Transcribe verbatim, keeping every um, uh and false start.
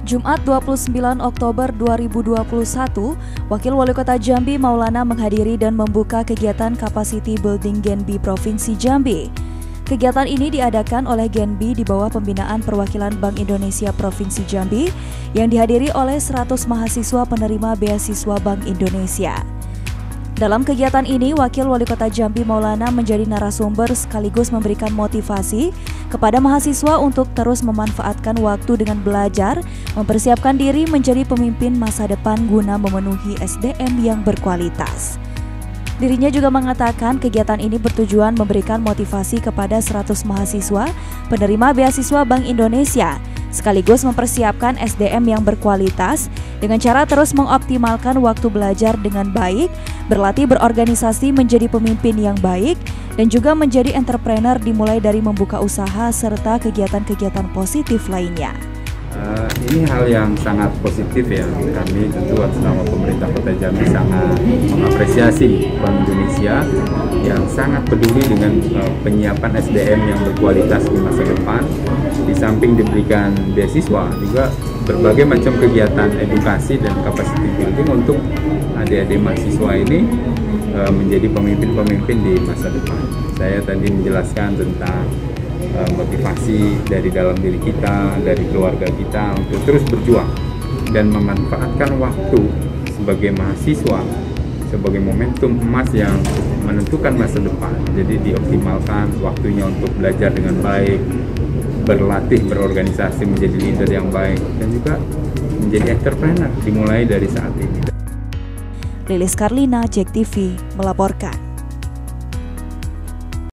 Jumat dua puluh sembilan Oktober dua ribu dua puluh satu, Wakil Wali Kota Jambi Maulana menghadiri dan membuka kegiatan Capacity Building Genbi Provinsi Jambi. Kegiatan ini diadakan oleh Genbi di bawah pembinaan Perwakilan Bank Indonesia Provinsi Jambi yang dihadiri oleh seratus mahasiswa penerima beasiswa Bank Indonesia. Dalam kegiatan ini, Wakil Wali Kota Jambi Maulana menjadi narasumber sekaligus memberikan motivasi kepada mahasiswa untuk terus memanfaatkan waktu dengan belajar, mempersiapkan diri menjadi pemimpin masa depan guna memenuhi S D M yang berkualitas. Dirinya juga mengatakan kegiatan ini bertujuan memberikan motivasi kepada seratus mahasiswa penerima beasiswa Bank Indonesia, sekaligus mempersiapkan S D M yang berkualitas dengan cara terus mengoptimalkan waktu belajar dengan baik, berlatih berorganisasi menjadi pemimpin yang baik, dan juga menjadi entrepreneur dimulai dari membuka usaha serta kegiatan-kegiatan positif lainnya. Uh, ini hal yang sangat positif ya. Kami tentu atas nama pemerintah Kota Jambi sangat mengapresiasi Bank Indonesia yang sangat peduli dengan uh, penyiapan S D M yang berkualitas di masa depan. Di samping diberikan beasiswa, juga berbagai macam kegiatan edukasi dan capacity building untuk adik-adik mahasiswa ini uh, menjadi pemimpin-pemimpin di masa depan. Saya tadi menjelaskan tentang motivasi dari dalam diri kita, dari keluarga kita untuk terus berjuang dan memanfaatkan waktu sebagai mahasiswa sebagai momentum emas yang menentukan masa depan. Jadi dioptimalkan waktunya untuk belajar dengan baik, berlatih berorganisasi menjadi leader yang baik, dan juga menjadi entrepreneur dimulai dari saat ini. Lilis Karlina, Jack T V melaporkan.